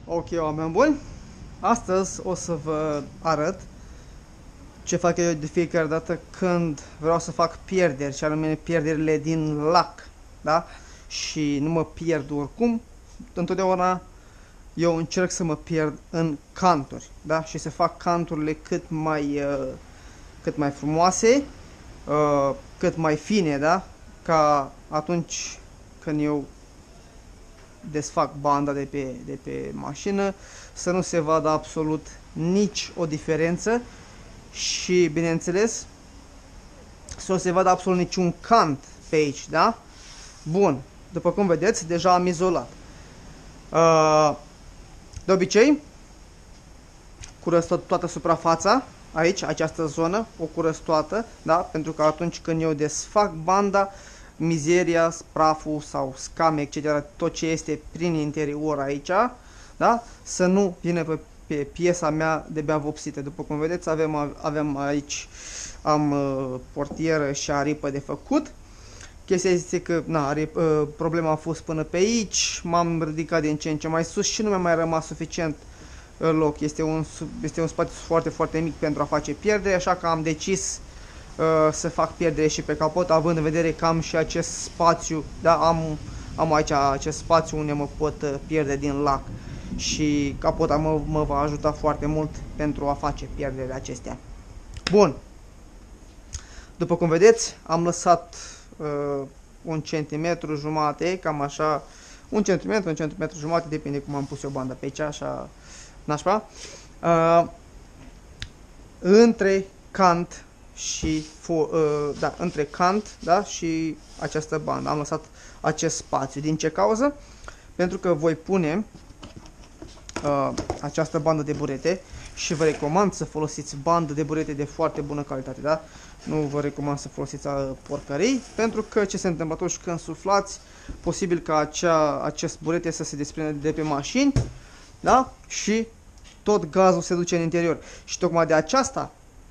Ok, oameni buni, astăzi o să vă arăt ce fac eu de fiecare dată când vreau să fac pierderi, și anume pierderile din lac, da? Și nu mă pierd oricum, întotdeauna eu încerc să mă pierd în canturi, da? Și să fac canturile cât mai frumoase, cât mai fine, da? Ca atunci când eu desfac banda de pe mașină, să nu se vadă absolut nici o diferență și, bineînțeles, să nu se vadă absolut niciun cant pe aici, da? Bun, după cum vedeți, deja am izolat. De obicei, curăț toată suprafața, aici, această zonă, o curăț toată, da? Pentru că atunci când eu desfac banda, mizeria, praful sau scame, etc., tot ce este prin interior aici, da? Să nu vină pe piesa mea de bea vopsită. După cum vedeți, avem aici, am portieră și aripă de făcut. Chestia este că problema a fost până pe aici, m-am ridicat din ce în ce mai sus și nu mi-a mai rămas suficient loc. Este un spațiu foarte, foarte mic pentru a face pierdere, așa că am decis să fac pierdere și pe capot, având în vedere că am și acest spațiu, da, am aici acest spațiu unde mă pot pierde din lac și capota mă va ajuta foarte mult pentru a face pierderile acestea. Bun, după cum vedeți, am lăsat 1 centimetru jumate, cam așa, 1 centimetru, 1 centimetru jumate, depinde cum am pus eu banda pe aici, așa, nașpa, între cant și între cant, da, și această bandă. Am lăsat acest spațiu. Din ce cauză? Pentru că voi pune această bandă de burete și vă recomand să folosiți bandă de burete de foarte bună calitate, da? Nu vă recomand să folosiți porcării, pentru că ce se întâmplă atunci când suflați, posibil ca acest burete să se desprindă de pe mașini, da? Și tot gazul se duce în interior. Și tocmai de aceasta,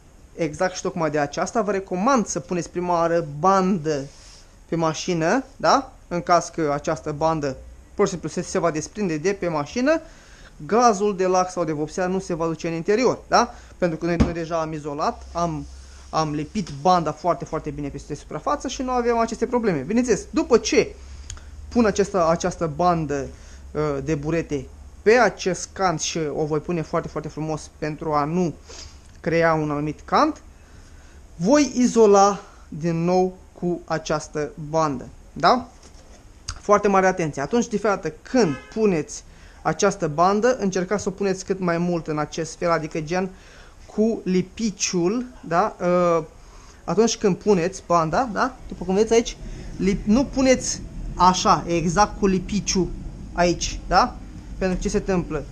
vă recomand să puneți prima oară bandă pe mașină, da? În caz că această bandă pur și simplu se va desprinde de pe mașină, gazul de lac sau de vopsea nu se va duce în interior, da? Pentru că noi deja am izolat, am lipit banda foarte, foarte bine peste suprafață și nu avem aceste probleme. Bineînțeles, după ce pun această bandă de burete pe acest cant și o voi pune foarte, foarte frumos pentru a nu crea un anumit cant, voi izola din nou cu această bandă, da? Foarte mare atenție. Atunci, de fiecare dată când puneți această bandă, încercați să o puneți cât mai mult în acest fel, adică gen cu lipiciul, da? Atunci când puneți banda, da? După cum vedeți aici, nu puneți așa, exact cu lipiciul aici, da? Pentru că ce se întâmplă?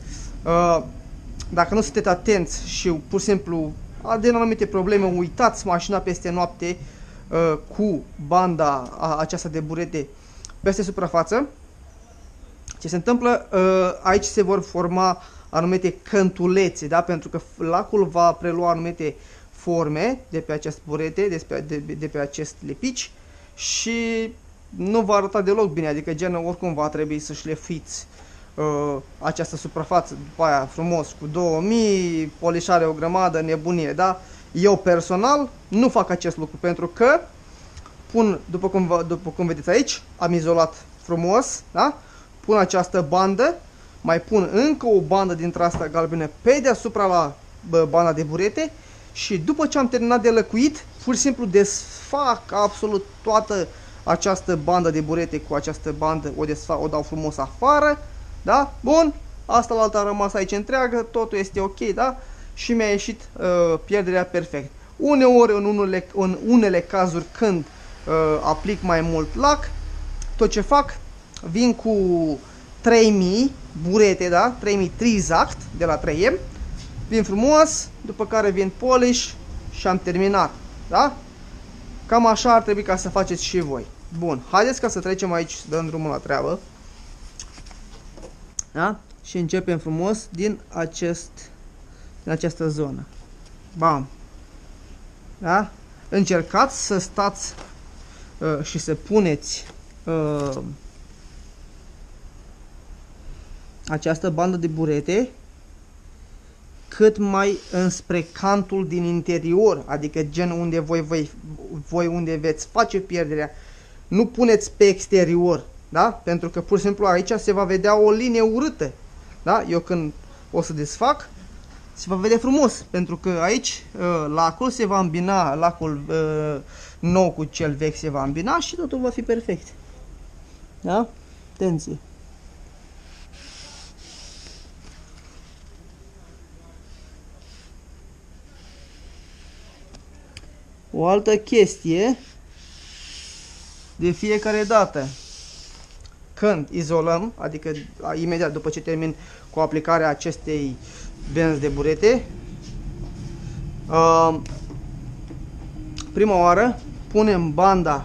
Dacă nu sunteți atenți și pur și simplu din anumite probleme uitați mașina peste noapte cu banda aceasta de burete peste suprafață, ce se întâmplă? Aici se vor forma anumite cântulețe, da? Pentru că lacul va prelua anumite forme de pe acest burete, de pe acest lipici și nu va arăta deloc bine, adică gen oricum va trebui să șlefuiți această suprafață după aia frumos cu 2000, polișare o grămadă, nebunie, da? Eu personal nu fac acest lucru pentru că pun, după cum vedeți aici, am izolat frumos, da? Pun această bandă, mai pun încă o bandă dintre asta galbenă pe deasupra la banda de burete și după ce am terminat de lăcuit, pur și simplu desfac absolut toată această bandă de burete cu această bandă, o dau frumos afară, da? Bun, asta la altă a rămas aici întreagă, totul este ok, da? Și mi-a ieșit pierderea perfect. Uneori, în unele cazuri, când aplic mai mult lac, tot ce fac, vin cu 3000 burete, da? 3000 exact, de la 3M, vin frumos, după care vin polish și am terminat, da? Cam așa ar trebui ca să faceți și voi. Bun, haideți ca să trecem aici, să dăm drumul la treabă. Da? Și începem frumos din această zonă. Bam. Da? Încercați să stați și să puneți această bandă de burete cât mai înspre cantul din interior, adică gen unde voi unde veți face pierderea, nu puneți pe exterior, da? Pentru că pur și simplu aici se va vedea o linie urâtă, da? Eu când o să desfac, se va vedea frumos, pentru că aici lacul se va îmbina, lacul nou cu cel vechi se va îmbina și totul va fi perfect. Da? Atenție! O altă chestie, de fiecare dată când izolăm, adică imediat după ce termin cu aplicarea acestei benzi de burete, prima oară punem banda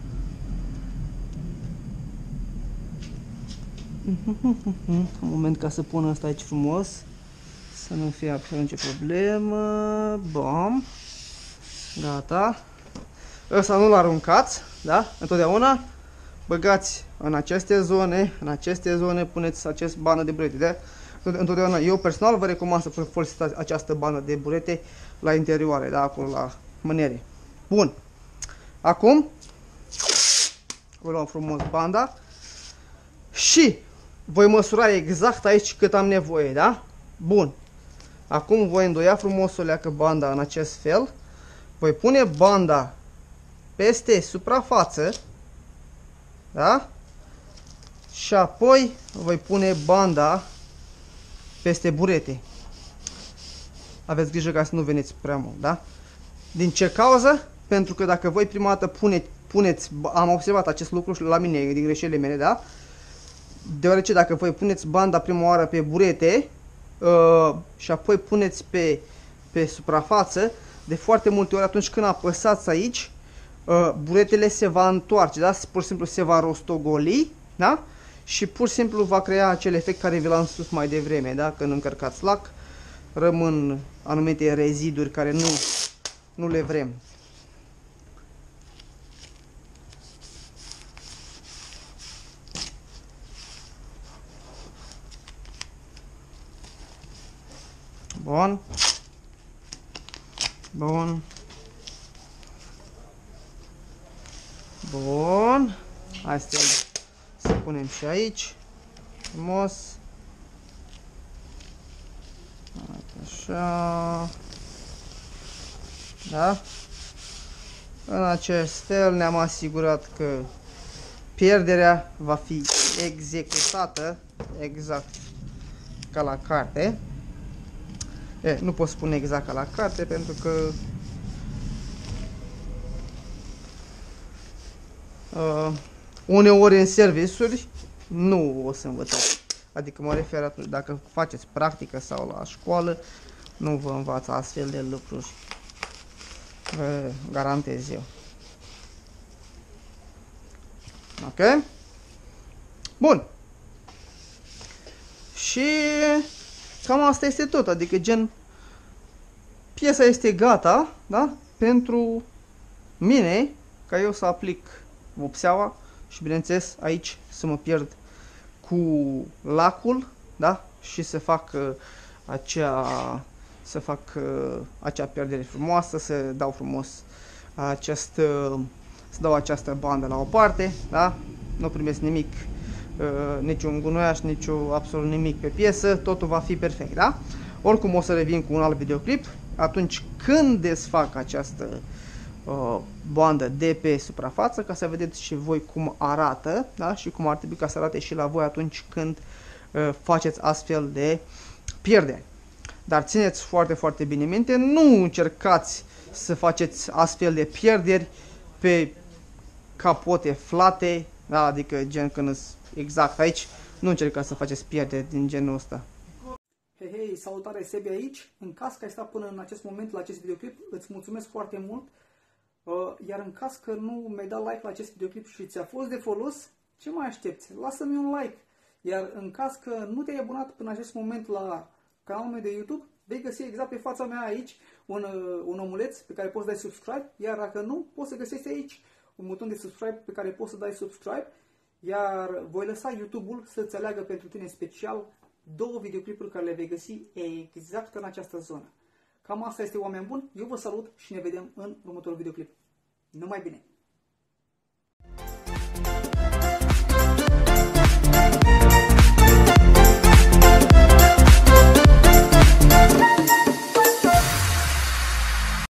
un moment ca să pun asta aici frumos, să nu fie absolut nicio problemă. Bam. Gata. Ăsta nu-l aruncați, da? Întotdeauna băgați în aceste zone puneți acest bandă de burete, da? Întotdeauna, eu personal vă recomand să folosiți această bandă de burete la interioare, da? Acolo la mâniere. Bun. Acum vă luăm frumos banda și voi măsura exact aici cât am nevoie, da? Bun. Acum voi îndoia frumos o leacă banda în acest fel. Voi pune banda peste suprafață, da? Și apoi voi pune banda peste burete. Aveți grijă ca să nu veniți prea mult, da? Din ce cauză? Pentru că dacă voi prima dată puneți, am observat acest lucru și la mine, din greșelile mele, da? Deoarece dacă voi puneți banda prima oară pe burete și apoi puneți pe suprafață, de foarte multe ori atunci când apăsați aici, buretele se va întoarce, da? Pur și simplu se va rostogoli, da? Și pur și simplu va crea acel efect care vi l-am spus mai devreme, da? Când încărcați lac, rămân anumite reziduri care nu le vrem. Bun. Bun. Bun. Hai să punem și aici. Frumos. Așa. Da? În acest fel ne-am asigurat că pierderea va fi executată exact ca la carte. Nu pot spune exact ca la carte pentru că uneori în servisuri nu o să învățați. Adică mă refer atunci, dacă faceți practică sau la școală, nu vă învață astfel de lucruri. Vă garantez eu. Ok? Bun. Și cam asta este tot. Adică gen piesa este gata, da? Pentru mine, ca eu să aplic vopseaua și bineînțeles aici să mă pierd cu lacul, da? Și să fac acea pierdere frumoasă, să dau frumos să dau această bandă la o parte, da? Nu primesc nimic, niciun gunoiaș, absolut nimic pe piesă, totul va fi perfect, da? Oricum o să revin cu un alt videoclip atunci când desfac această bandă de pe suprafață, ca să vedeți și voi cum arată, da? Și cum ar trebui ca să arate și la voi atunci când faceți astfel de pierderi. Dar țineți foarte, foarte bine minte, nu încercați să faceți astfel de pierderi pe capote flate, da? Adică gen când exact aici, nu încercați să faceți pierderi din genul ăsta. Hei, hei, salutare, Sebi aici. În caz că ai stat până în acest moment la acest videoclip, îți mulțumesc foarte mult. Iar în caz că nu mi-ai dat like la acest videoclip și ți-a fost de folos, ce mai aștepți? Lasă-mi un like. Iar în caz că nu te-ai abonat până în acest moment la canalul meu de YouTube, vei găsi exact pe fața mea aici un omuleț pe care poți să dai subscribe. Iar dacă nu, poți să găsești aici un buton de subscribe pe care poți să dai subscribe. Iar voi lăsa YouTube-ul să-ți aleagă pentru tine special două videoclipuri care le vei găsi exact în această zonă. Cam asta este, oameni buni. Eu vă salut și ne vedem în următorul videoclip. Numai bine!